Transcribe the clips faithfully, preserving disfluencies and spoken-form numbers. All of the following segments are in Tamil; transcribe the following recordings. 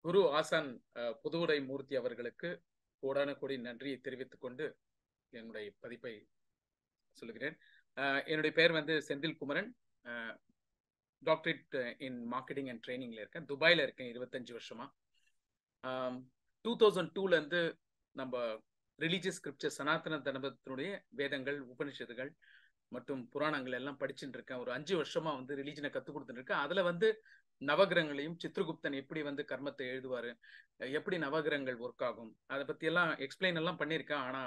குரு ஆசான் அஹ், புதுவுடை மூர்த்தி அவர்களுக்கு கோடான கோடி நன்றியை தெரிவித்துக் கொண்டு என்னுடைய பதிப்பை சொல்லுகிறேன். அஹ், என்னுடைய பெயர் வந்து Senthil Kumaran. Doctorate in marketing and ட்ரைனிங்ல இருக்கேன். துபாயில இருக்கேன் இருபத்தஞ்சு வருஷமா. டூ தௌசண்ட் டூல இருந்து நம்ம ரிலீஜியஸ் ஸ்கிரிப்சர் சனாதன தர்மத்தினுடைய வேதங்கள், உபனிஷத்துகள் மற்றும் புராணங்கள் எல்லாம் படிச்சுட்டு இருக்கேன். ஒரு அஞ்சு வருஷமா வந்து ரிலீஜனை கற்றுக் கொடுத்துட்டு இருக்கேன். அதுல வந்து நவகிரகங்களையும் சித்ரகுப்தன் எப்படி வந்து கர்மத்தை எழுதுவாரு, எப்படி நவகிரகங்கள் ஒர்க் ஆகும், அதை பத்தி எல்லாம் எக்ஸ்பிளைன் எல்லாம் பண்ணியிருக்கேன். ஆனா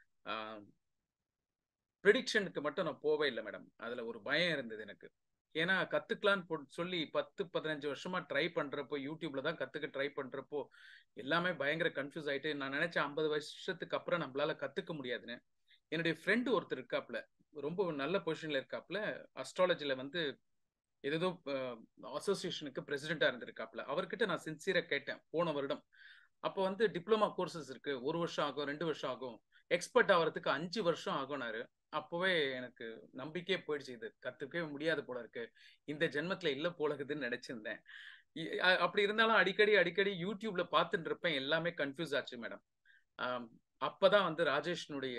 ப்ரெடிக்ஷனுக்கு மட்டும் நான் போவே இல்லை மேடம். அதுல ஒரு பயம் இருந்தது எனக்கு. ஏன்னா கத்துக்கலான்னு சொல்லி பத்து பதினஞ்சு வருஷமா ட்ரை பண்றப்போ, யூடியூப்ல தான் கத்துக்க ட்ரை பண்றப்போ எல்லாமே பயங்கர கன்ஃபியூஸ் ஆயிட்டு நான் நினைச்சேன் ஐம்பது வருஷத்துக்கு அப்புறம் நம்மளால கத்துக்க முடியாதுன்னு. என்னுடைய ஃப்ரெண்டு ஒருத்தர் இருக்காப்ல, ரொம்ப நல்ல பொசிஷன்ல இருக்காப்ல, அஸ்ட்ராலஜில வந்து ஏதோ அசோசியேஷனுக்கு பிரசிடென்டா இருந்திருக்காப்ல. அவர்கிட்ட நான் சின்சியரா கேட்டேன் போன வருடம். அப்போ வந்து டிப்ளமா கோர்சஸ் இருக்கு, ஒரு வருஷம் ஆகும், ரெண்டு வருஷம் ஆகும், எக்ஸ்பர்ட் ஆகிறதுக்கு அஞ்சு வருஷம் ஆகும்னாரு. அப்போவே எனக்கு நம்பிக்கையே போயிடுச்சு, இது கத்துக்கவே முடியாது போல இருக்கு, இந்த ஜென்மத்துல இல்ல போலகுதுன்னு நினைச்சிருந்தேன். அப்படி இருந்தாலும் அடிக்கடி அடிக்கடி யூடியூப்ல பார்த்துட்டு இருப்பேன், எல்லாமே கன்ஃபியூஸ் ஆச்சு மேடம். அப்பதான் வந்து ராஜேஷ்னுடைய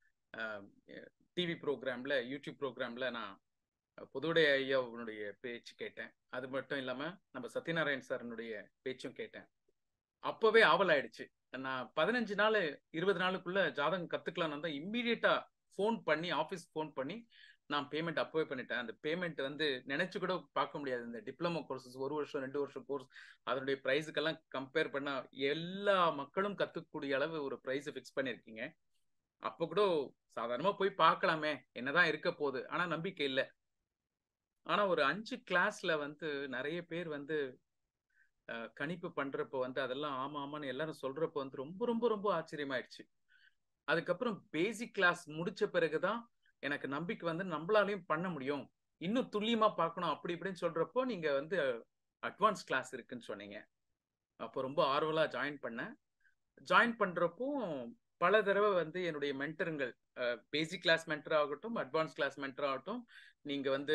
டிவி ப்ரோக்ராம்ல, யூடியூப் ப்ரோக்ராம்ல நான் புதுவுடை ஐயாவுடைய பேச்சு கேட்டேன். அது மட்டும் இல்லாம நம்ம சத்யநாராயண் சாரனுடைய பேச்சும் கேட்டேன். அப்பவே ஆவல் ஆயிடுச்சு. நான் பதினஞ்சு நாள் இருபது நாளுக்குள்ள ஜாதகம் கத்துக்கலாம் தான் இம்மீடியட்டா ஃபோன் பண்ணி, ஆஃபீஸ் ஃபோன் பண்ணி நான் பேமெண்ட் அப்பவே பண்ணிட்டேன். அந்த பேமெண்ட் வந்து நினைச்சு கூட பார்க்க முடியாது. இந்த டிப்ளமோ கோர்சஸ் ஒரு வருஷம் ரெண்டு வருஷம் கோர்ஸ் அதனுடைய ப்ரைஸுக்கெல்லாம் கம்பேர் பண்ணா எல்லா மக்களும் கத்துக்கூடிய அளவு ஒரு ப்ரைஸ் ஃபிக்ஸ் பண்ணியிருக்கீங்க. அப்போ கூட சாதாரணமா போய் பார்க்கலாமே, என்னதான் இருக்க போகுது, ஆனா நம்பிக்கை இல்லை. ஆனா ஒரு அஞ்சு கிளாஸ்ல வந்து நிறைய பேர் வந்து கணிப்பு பண்றப்போ வந்து அதெல்லாம் ஆமா ஆமான்னு எல்லாரும் சொல்றப்போ வந்து ரொம்ப ரொம்ப ரொம்ப ஆச்சரியமாயிடுச்சு. அதுக்கப்புறம் பேசிக் கிளாஸ் முடிச்ச பிறகுதான் எனக்கு நம்பிக்கை வந்து நம்மளாலையும் பண்ண முடியும், இன்னும் துல்லியமா பார்க்கணும் அப்படி இப்படின்னு சொல்றப்போ நீங்க வந்து அட்வான்ஸ் கிளாஸ் இருக்குன்னு சொன்னீங்க. அப்போ ரொம்ப ஆர்வலா ஜாயின் பண்ணேன். ஜாயின் பண்றப்போ பல தடவை வந்து என்னுடைய மென்டருங்கள், பேசிக் கிளாஸ் மென்டர் ஆகட்டும், அட்வான்ஸ் கிளாஸ் மென்டர் ஆகட்டும், நீங்க வந்து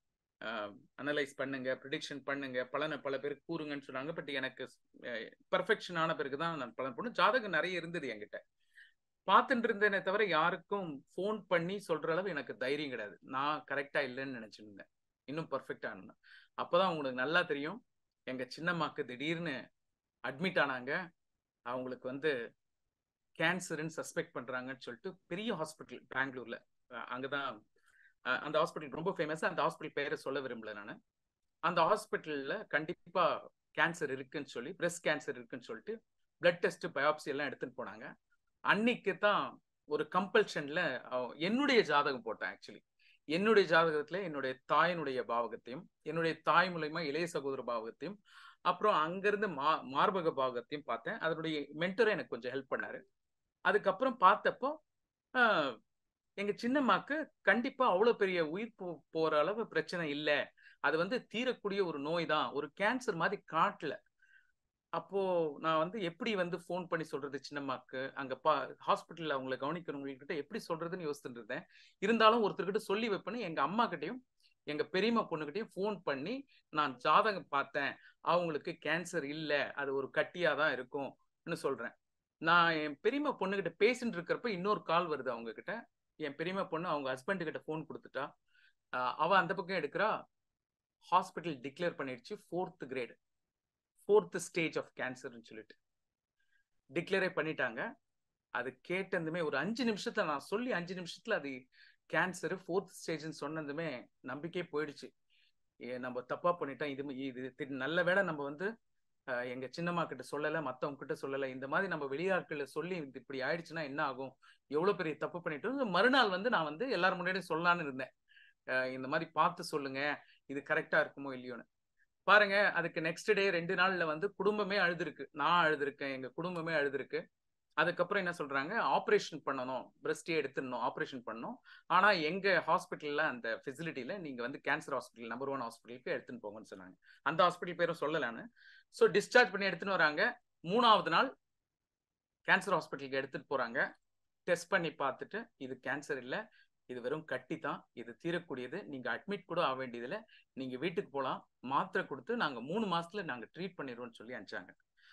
அனலைஸ் பண்ணுங்க, ப்ரிடிக்ஷன் பண்ணுங்க, பலனை பல பேருக்கு கூறுங்கன்னு சொன்னாங்க. பட் எனக்கு பர்ஃபெக்ஷன் ஆன பிறகுதான் நான் பலன் பண்ண. ஜாதகம் நிறைய இருந்தது என்கிட்ட, பார்த்துட்டு இருந்தேனே தவிர யாருக்கும் ஃபோன் பண்ணி சொல்ற அளவு எனக்கு தைரியம் கிடையாது. நான் கரெக்டா இல்லைன்னு நினைச்சிருந்தேன், இன்னும் பர்ஃபெக்டா இருந்தேன். அப்போதான் உங்களுக்கு நல்லா தெரியும், எங்க சின்னம்மாக்கு திடீர்னு அட்மிட் ஆனாங்க. அவங்களுக்கு வந்து கேன்சர்ன்னு சஸ்பெக்ட் பண்றாங்கன்னு சொல்லிட்டு பெரிய ஹாஸ்பிட்டல் பெங்களூர்ல, அங்கதான் அந்த ஹாஸ்பிட்டல் ரொம்ப ஃபேமஸ். அந்த ஹாஸ்பிட்டல் பேரை சொல்ல விரும்பல நான். அந்த ஹாஸ்பிட்டல்ல கண்டிப்பா கேன்சர் இருக்குன்னு சொல்லி, பிரெஸ்ட் கேன்சர் இருக்குன்னு சொல்லிட்டு பிளட் டெஸ்ட், பயாப்சி எல்லாம் எடுத்துட்டு போனாங்க. அன்னைக்கு தான் ஒரு கம்பல்ஷன்ல என்னுடைய ஜாதகம் போட்டேன். ஆக்சுவலி என்னுடைய ஜாதகத்துல என்னுடைய தாயினுடைய பாவகத்தையும், என்னுடைய தாய் மூலமா இளைய சகோதர பாவகத்தையும், அப்புறம் அங்கிருந்து மா மார்பக பாவகத்தையும் பார்த்தேன். அதனுடைய மென்டரை எனக்கு கொஞ்சம் ஹெல்ப் பண்ணாரு. அதுக்கப்புறம் பார்த்தப்போ எங்க சின்னம்மாக்கு கண்டிப்பா அவ்வளவு பெரிய உயிர் போற அளவு பிரச்சனை இல்லை, அது வந்து தீரக்கூடிய ஒரு நோய் தான், ஒரு கேன்சர் மாதிரி காட்டல. அப்போ நான் வந்து எப்படி வந்து ஃபோன் பண்ணி சொல்றது சின்னம்மாக்கு, அங்க பா ஹாஸ்பிட்டல்ல அவங்களை கவனிக்கிறவங்ககிட்ட எப்படி சொல்றதுன்னு யோசிச்சுட்டு இருந்தேன். இருந்தாலும் ஒருத்தர்கிட்ட சொல்லி வைப்பேன்னு எங்க அம்மா கிட்டையும் எங்க பெரியம்மா பொண்ணுகிட்டையும் ஃபோன் பண்ணி நான் ஜாதகம் பார்த்தேன், அவங்களுக்கு கேன்சர் இல்லை, அது ஒரு கட்டியா தான் இருக்கும்னு சொல்றேன். நான் என் பெரியம்மா பொண்ணுகிட்ட பேசிட்டு இருக்கிறப்ப இன்னொரு கால் வருது அவங்க கிட்ட. என் பெரியம்மா பொண்ணு அவங்க ஹஸ்பண்ட் கிட்ட ஃபோன் கொடுத்துட்டா. அவ அந்த பக்கம் எடுக்கிறா, ஹாஸ்பிட்டல் டிக்ளேர் பண்ணிடுச்சு fourth grade, fourth stage of கேன்சர்னு சொல்லிட்டு டிக்ளேரே பண்ணிட்டாங்க. அது கேட்டதுமே ஒரு அஞ்சு நிமிஷத்துல, நான் சொல்லி அஞ்சு நிமிஷத்துல அது கேன்சர் ஃபோர்த் ஸ்டேஜ்னு சொன்னதுமே நம்பிக்கையே போயிடுச்சு. நம்ம தப்பா பண்ணிட்டோம், இது இது நல்ல வேளை நம்ம வந்து எங்க சின்னம்மா கிட்ட சொல்லலை, மற்றவங்க கிட்ட சொல்லலை. இந்த மாதிரி நம்ம வெளியாட்களை சொல்லி இப்படி ஆயிடுச்சுன்னா என்ன ஆகும், எவ்வளவு பெரிய தப்பு பண்ணிட்டு. மறுநாள் வந்து நான் வந்து எல்லாரும் முன்னாடியும் சொல்லலான்னு இருந்தேன், இந்த மாதிரி பார்த்து சொல்லுங்க, இது கரெக்டா இருக்குமோ இல்லையோன்னு. பாருங்க, அதுக்கு நெக்ஸ்ட் டே ரெண்டு நாள்ல வந்து குடும்பமே அழுதுருக்கு, நான் அழுதுருக்கேன், எங்க குடும்பமே அழுதுருக்கு. அதுக்கப்புறம் என்ன சொல்றாங்க, ஆப்ரேஷன் பண்ணணும், பிரஸ்டே எடுத்துடணும், ஆப்ரேஷன் பண்ணணும். ஆனா எங்க ஹாஸ்பிட்டல்ல அந்த ஃபெசிலிட்டியில நீங்க வந்து கேன்சர் ஹாஸ்பிட்டல் நம்பர் ஒன் ஹாஸ்பிட்டலுக்கு எடுத்துன்னு போங்கன்னு சொன்னாங்க. அந்த ஹாஸ்பிட்டல் பேரும் சொல்லலான்னு. ஸோ டிஸ்சார்ஜ் பண்ணி எடுத்துன்னு வராங்க. மூணாவது நாள் கேன்சர் ஹாஸ்பிட்டலுக்கு எடுத்துட்டு போறாங்க. டெஸ்ட் பண்ணி பார்த்துட்டு இது கேன்சர் இல்லை, இது வெறும் கட்டி தான், இது தீரக்கூடியது, நீங்க அட்மிட் கூட ஆக வேண்டியதில்லை, நீங்க வீட்டுக்கு போகலாம், மாத்திரை கொடுத்து நாங்க மூணு மாசத்துல நாங்க ட்ரீட் பண்ணிடுவோம்னு சொல்லி அனுப்பிச்சாங்க.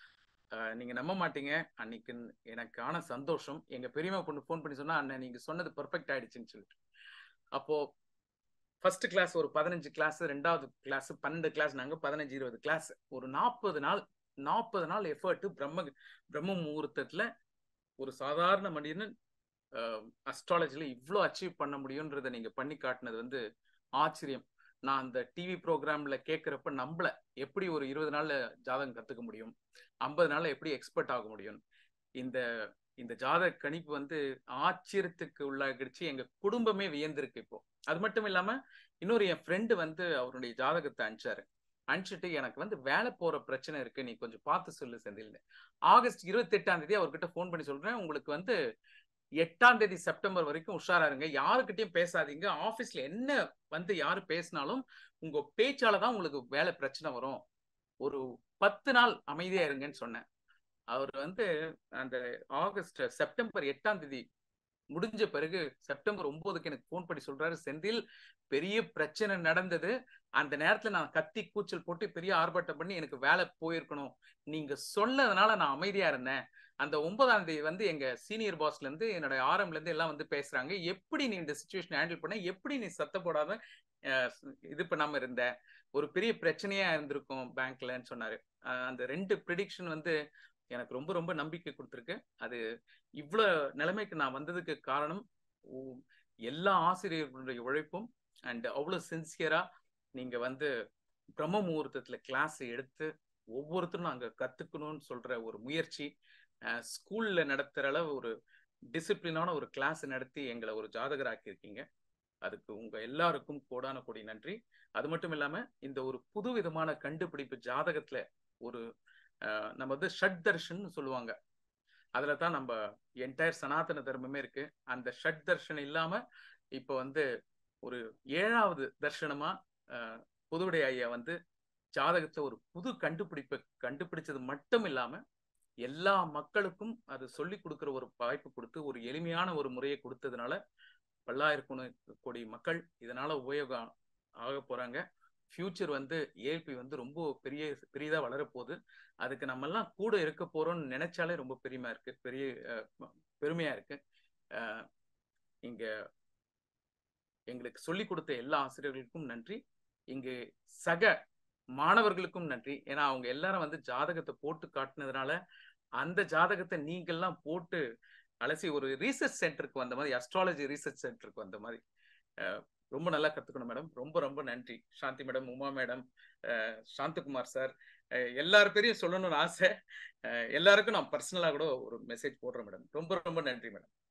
நீங்க நம்ப மாட்டீங்க. அன்னைக்கு எனக்கான சந்தோஷம் எங்க பெரியம்மா பொண்ணு ஃபோன் பண்ணி சொன்னா, "அண்ணன் நீங்க சொன்னது பெர்ஃபெக்ட் ஆயிடுச்சுன்னு" சொல்லிட்டு. அப்போ ஃபர்ஸ்ட் கிளாஸ் ஒரு பதினைந்து கிளாஸ், இரண்டாவது கிளாஸ் பன்னிரண்டு கிளாஸ், நாங்க பதினைந்து, இருபது கிளாஸ். ஒரு நாற்பது நாள் நாற்பது நாள் எஃபர்ட் பிரம்ம பிரம்ம முகூர்த்தத்துல ஒரு சாதாரண மனிதன் அஸ்ட்ராலஜில இவ்ளோ அச்சீவ் பண்ண முடியும்ன்றத நீங்க பண்ணி காட்டினது வந்து ஆச்சரியம். நான் அந்த டிவி ப்ரோக்ராம்ல கேட்கிறப்ப நம்பல. எப்படி ஒரு இருபது நாள்ல ஜாதகம் கத்துக்க முடியும்? ஐம்பது நாள்ல எப்படி எக்ஸ்பர்ட் ஆக முடியும்? இந்த இந்த ஜாதக கணிப்பு வந்து ஆச்சரியத்துக்கு உள்ளாகிடுச்சு. எங்க குடும்பமே வியந்திருக்கு இப்போ. அது மட்டும் இல்லாம இன்னொரு என் ஃப்ரெண்டு வந்து அவருடைய ஜாதகத்தை அனுப்பிச்சாரு. அனுப்பிச்சுட்டு எனக்கு வந்து வேலை போற பிரச்சனை இருக்கு. நீ கொஞ்சம் பார்த்து சொல்லு செந்தில்னு. ஆகஸ்ட் இருபத்தி எட்டாம் தேதி அவர்கிட்ட ஃபோன் பண்ணி சொல்றேன். உங்களுக்கு வந்து எட்டாம் தேதி செப்டம்பர் வரைக்கும் உஷாரா இருங்க. யாருக்கிட்டையும் பேசாதீங்க. ஆபீஸ்ல என்ன வந்து யாரு பேசினாலும் உங்க பேச்சால தான் உங்களுக்கு வேலை பிரச்சனை வரும். ஒரு பத்து நாள் அமைதியா இருங்கன்னு சொன்னேன். அவர் வந்து அந்த ஆகஸ்ட் செப்டம்பர் எட்டாம் தேதி முடிஞ்ச பிறகு செப்டம்பர் ஒன்பதுக்கு எனக்கு ஃபோன் பண்ணி சொல்றாரு, செந்தில் பெரிய பிரச்சனை நடந்தது. அந்த நேரத்துல நான் கத்தி கூச்சல் போட்டு பெரிய ஆர்ப்பாட்டம் பண்ணி எனக்கு வேலை போயிருக்கணும். நீங்க சொன்னதுனால நான் அமைதியா இருந்தேன். அந்த ஒன்பதாம் தேதி வந்து எங்க சீனியர் பாஸ்ல இருந்து என்னோட ஆர்எம்ல இருந்து எல்லாம் வந்து பேசுறாங்க. எப்படி நீ இந்த சிச்சுவேஷன் ஹேண்டில் பண்ண? எப்படி நீ சத்தம் போடாம இது பண்ணாம இருந்த? ஒரு பெரிய பிரச்சனையா இருந்திருக்கும் பேங்க்லன்னு சொன்னாரு. அந்த ரெண்டு ப்ரெடிக்ஷன் வந்து எனக்கு ரொம்ப ரொம்ப நம்பிக்கை கொடுத்துருக்கு. அது இவ்வளோ நிலைமைக்கு நான் வந்ததுக்கு காரணம் எல்லா ஆசிரியர்களுடைய உழைப்பும் அண்ட் அவ்வளோ சின்சியரா நீங்க வந்து பிரம்ம முகூர்த்தத்துல கிளாஸ் எடுத்து ஒவ்வொருத்தரும் நாங்க கத்துக்கணும்னு சொல்ற ஒரு முயற்சி, ஸ்கூல்ல நடத்துற அளவு ஒரு டிசிப்ளினான ஒரு கிளாஸ் நடத்தி எங்களை ஒரு ஜாதகராக்கி இருக்கீங்க. அதுக்கு உங்க எல்லாருக்கும் கோடான கோடி நன்றி. அது மட்டும் இல்லாம இந்த ஒரு புது விதமான கண்டுபிடிப்பு ஜாதகத்துல ஒரு நம்ம வந்து ஷட் தர்ஷன் சொல்லுவாங்க. அதுல தான் நம்ம என்டையர் சனாதன தர்மமே இருக்கு. அந்த ஷட் தர்ஷன் இல்லாம இப்ப வந்து ஒரு ஏழாவது தர்ஷனமா புதுவுடை ஐயா வந்து ஜாதகத்துல ஒரு புது கண்டுபிடிப்பை கண்டுபிடிச்சது மட்டும் இல்லாம எல்லா மக்களுக்கும் அது சொல்லி கொடுக்கிற ஒரு வாய்ப்பு கொடுத்து ஒரு எளிமையான ஒரு முறையை கொடுத்ததுனால பல்லாயிரம் கோடி மக்கள் இதனால உபயோகம் ஆக போறாங்க. ஃபியூச்சர் வந்து ஏஎல்பி வந்து ரொம்ப பெரிய பெரியதா வளரப்போகுது. அதுக்கு நம்ம எல்லாம் கூட இருக்க போறோம்னு நினைச்சாலே ரொம்ப பெருமையா இருக்கு. பெரிய பெருமையா இருக்கு. இங்க எங்களுக்கு சொல்லி கொடுத்த எல்லா ஆசிரியர்களுக்கும் நன்றி. இங்கு சக மாணவர்களுக்கும் நன்றி. ஏன்னா அவங்க எல்லாரும் வந்து ஜாதகத்தை போட்டு காட்டினதுனால அந்த ஜாதகத்தை நீங்கள்லாம் போட்டு அலசி ஒரு ரீசர்ச் சென்டருக்கு வந்த மாதிரி, அஸ்ட்ராலஜி ரீசர்ச் சென்டருக்கு வந்த மாதிரி ரொம்ப நல்லா கத்துக்கணும் மேடம். ரொம்ப ரொம்ப நன்றி. Shanthi madam, Uma madam, Shanthakumar sir, எல்லாரும் பேரையும் சொல்லணும்னு ஆசை. எல்லாருக்கும் நான் பர்சனலா கூட ஒரு மெசேஜ் போடுறேன் மேடம். ரொம்ப ரொம்ப நன்றி மேடம்.